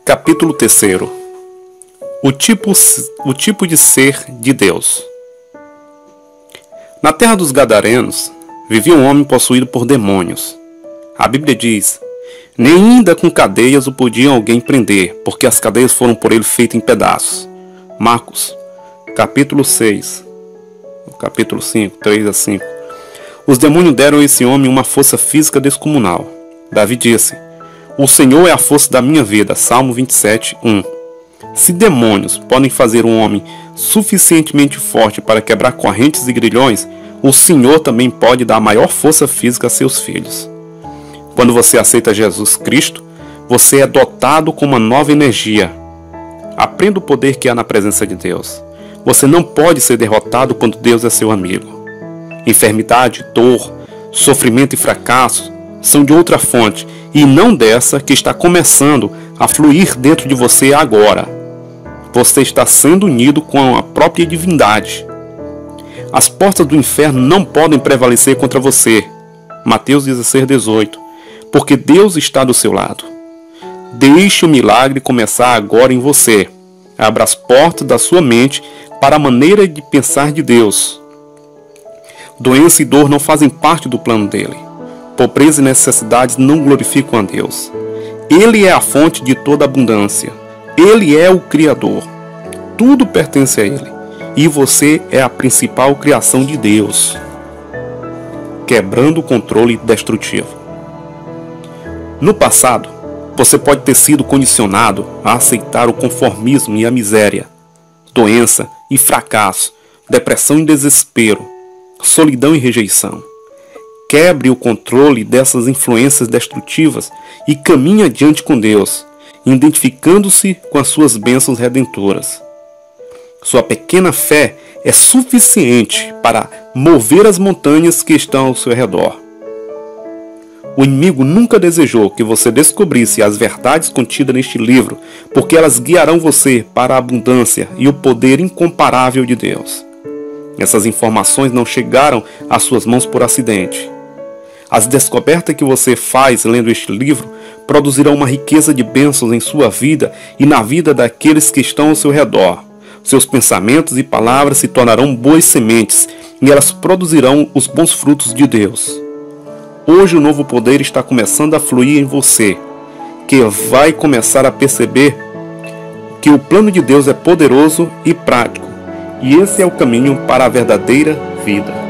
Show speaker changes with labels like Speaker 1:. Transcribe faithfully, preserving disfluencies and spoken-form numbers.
Speaker 1: Capítulo terceiro. O tipo, o tipo de ser de Deus. Na terra dos Gadarenos, vivia um homem possuído por demônios. A Bíblia diz: nem ainda com cadeias o podia alguém prender, porque as cadeias foram por ele feitas em pedaços. Marcos, capítulo seis, capítulo cinco, três a cinco. Os demônios deram a esse homem uma força física descomunal. Davi disse: o Senhor é a força da minha vida. Salmo vinte e sete, um. Se demônios podem fazer um homem suficientemente forte para quebrar correntes e grilhões, o Senhor também pode dar maior força física a seus filhos. Quando você aceita Jesus Cristo, você é dotado com uma nova energia. Aprenda o poder que há na presença de Deus. Você não pode ser derrotado quando Deus é seu amigo. Enfermidade, dor, sofrimento e fracasso são de outra fonte, e não dessa que está começando a fluir dentro de você agora. Você está sendo unido com a própria divindade. As portas do inferno não podem prevalecer contra você. Mateus dezesseis, dezoito. Porque Deus está do seu lado. Deixe o milagre começar agora em você. Abra as portas da sua mente para a maneira de pensar de Deus. Doença e dor não fazem parte do plano dele. Pobreza e necessidades não glorificam a Deus. Ele é a fonte de toda abundância. Ele é o Criador. Tudo pertence a Ele. E você é a principal criação de Deus. Quebrando o controle destrutivo. No passado, você pode ter sido condicionado a aceitar o conformismo e a miséria, doença e fracasso, depressão e desespero, solidão e rejeição. Quebre o controle dessas influências destrutivas e caminhe adiante com Deus, identificando-se com as suas bênçãos redentoras. Sua pequena fé é suficiente para mover as montanhas que estão ao seu redor. O inimigo nunca desejou que você descobrisse as verdades contidas neste livro, porque elas guiarão você para a abundância e o poder incomparável de Deus. Essas informações não chegaram às suas mãos por acidente. As descobertas que você faz lendo este livro produzirão uma riqueza de bênçãos em sua vida e na vida daqueles que estão ao seu redor. Seus pensamentos e palavras se tornarão boas sementes e elas produzirão os bons frutos de Deus. Hoje o novo poder está começando a fluir em você, que vai começar a perceber que o plano de Deus é poderoso e prático, e esse é o caminho para a verdadeira vida.